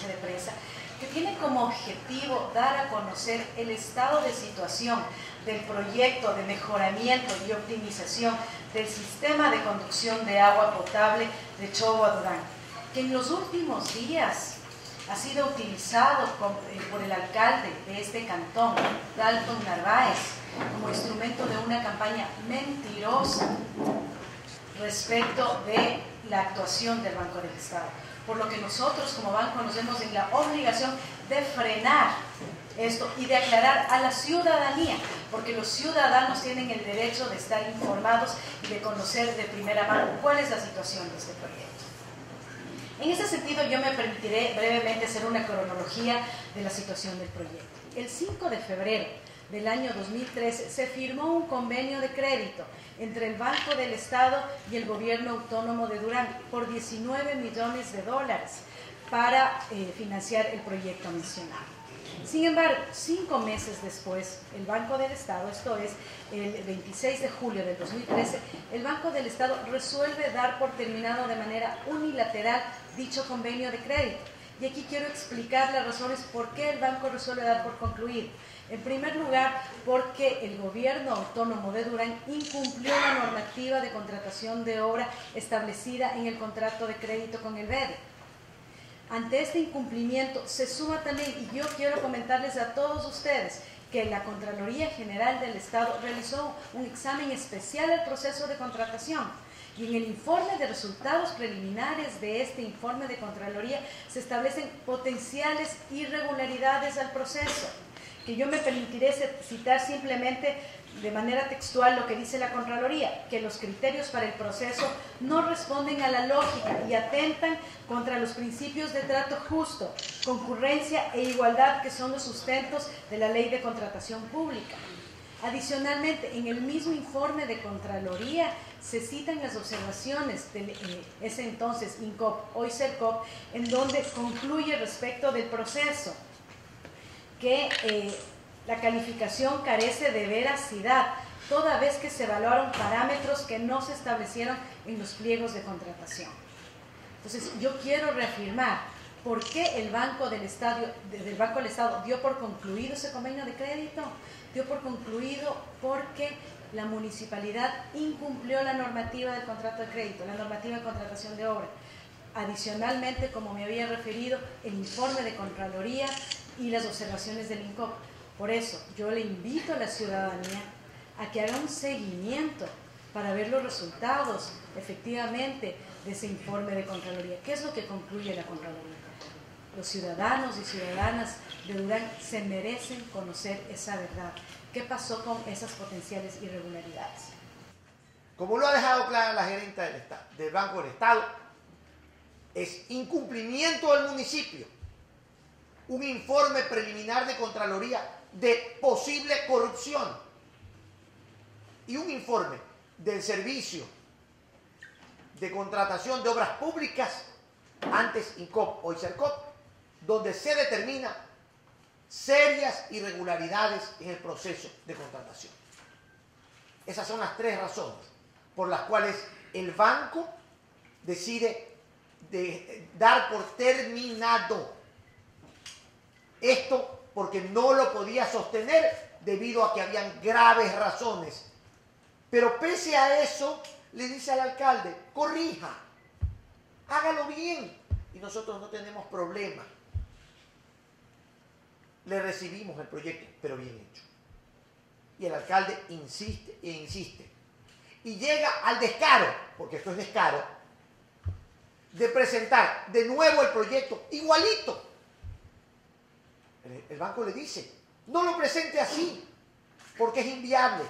de prensa que tiene como objetivo dar a conocer el estado de situación del proyecto de mejoramiento y optimización del sistema de conducción de agua potable de Chobo a Durán, que en los últimos días ha sido utilizado por el alcalde de este cantón, Dalton Narváez, como instrumento de una campaña mentirosa respecto de la actuación del Banco del Estado. Por lo que nosotros como banco nos vemos en la obligación de frenar esto y de aclarar a la ciudadanía, porque los ciudadanos tienen el derecho de estar informados y de conocer de primera mano cuál es la situación de este proyecto. En ese sentido, yo me permitiré brevemente hacer una cronología de la situación del proyecto. El 5 de febrero del año 2013 se firmó un convenio de crédito entre el Banco del Estado y el Gobierno Autónomo de Durán por 19 millones de dólares para financiar el proyecto mencionado. Sin embargo, 5 meses después, el Banco del Estado, esto es el 26 de julio del 2013, el Banco del Estado resuelve dar por terminado de manera unilateral dicho convenio de crédito. Y aquí quiero explicar las razones por qué el banco resuelve dar por concluido. En primer lugar, porque el Gobierno Autónomo de Durán incumplió la normativa de contratación de obra establecida en el contrato de crédito con el BEDE. Ante este incumplimiento se suma también, y yo quiero comentarles a todos ustedes, que la Contraloría General del Estado realizó un examen especial al proceso de contratación. Y en el informe de resultados preliminares de este informe de Contraloría se establecen potenciales irregularidades al proceso, que yo me permitiré citar simplemente de manera textual lo que dice la Contraloría, que los criterios para el proceso no responden a la lógica y atentan contra los principios de trato justo, concurrencia e igualdad que son los sustentos de la Ley de Contratación Pública. Adicionalmente, en el mismo informe de Contraloría se citan las observaciones de ese entonces INCOP, hoy CERCOP, en donde concluye respecto del proceso que la calificación carece de veracidad, toda vez que se evaluaron parámetros que no se establecieron en los pliegos de contratación. Entonces, yo quiero reafirmar por qué el Banco del Estado dio por concluido ese convenio de crédito. Dio por concluido porque la municipalidad incumplió la normativa del contrato de crédito, la normativa de contratación de obra. Adicionalmente, como me había referido, el informe de Contraloría y las observaciones del INCOP. Por eso, yo le invito a la ciudadanía a que haga un seguimiento para ver los resultados, efectivamente, de ese informe de Contraloría. ¿Qué es lo que concluye la Contraloría? Los ciudadanos y ciudadanas de Durán se merecen conocer esa verdad. ¿Qué pasó con esas potenciales irregularidades? Como lo ha dejado clara la gerente del Banco del Estado, es incumplimiento del municipio, un informe preliminar de Contraloría de posible corrupción y un informe del Servicio de Contratación de Obras Públicas, antes INCOP, hoy CERCOP, donde se determina serias irregularidades en el proceso de contratación. Esas son las 3 razones por las cuales el banco decide dar por terminado esto, porque no lo podía sostener debido a que habían graves razones. Pero pese a eso, le dice al alcalde, corrija, hágalo bien, y nosotros no tenemos problema. Le recibimos el proyecto, pero bien hecho. Y el alcalde insiste e insiste. Y llega al descaro, porque esto es descaro, de presentar de nuevo el proyecto igualito. El banco le dice, no lo presente así, porque es inviable.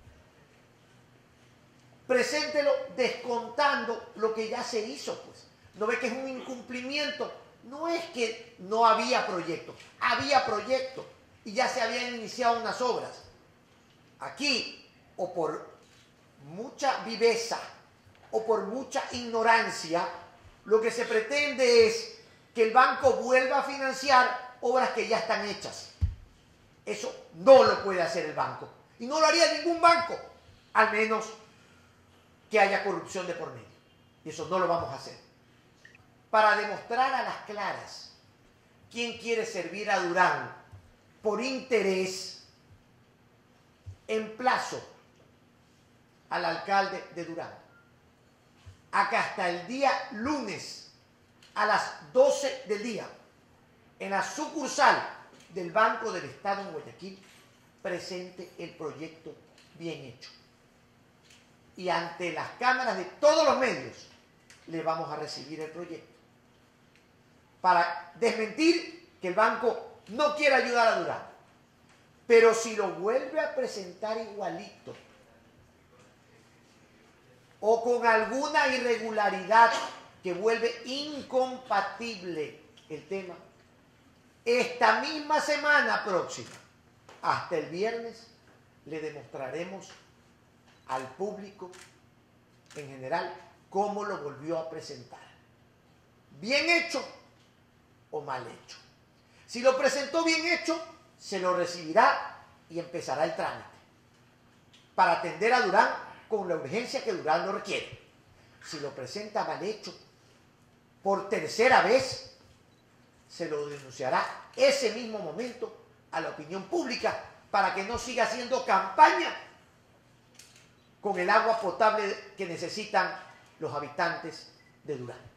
Preséntelo descontando lo que ya se hizo, pues. ¿No ve que es un incumplimiento? No es que no había proyecto y ya se habían iniciado unas obras. Aquí, o por mucha viveza o por mucha ignorancia, lo que se pretende es que el banco vuelva a financiar obras que ya están hechas. Eso no lo puede hacer el banco. Y no lo haría ningún banco, al menos que haya corrupción de por medio. Y eso no lo vamos a hacer. Para demostrar a las claras quién quiere servir a Durán por interés, emplazo al alcalde de Durán a que hasta el día lunes a las 12 del día en la sucursal del Banco del Estado en Guayaquil presente el proyecto bien hecho. Y ante las cámaras de todos los medios le vamos a recibir el proyecto para desmentir que el banco no quiere ayudar a Durán. Pero si lo vuelve a presentar igualito o con alguna irregularidad que vuelve incompatible el tema, esta misma semana próxima, hasta el viernes, le demostraremos al público en general cómo lo volvió a presentar. ¿Bien hecho o mal hecho? Si lo presentó bien hecho, se lo recibirá y empezará el trámite para atender a Durán con la urgencia que Durán lo requiere. Si lo presenta mal hecho, por tercera vez, se lo denunciará ese mismo momento a la opinión pública para que no siga haciendo campaña con el agua potable que necesitan los habitantes de Durán.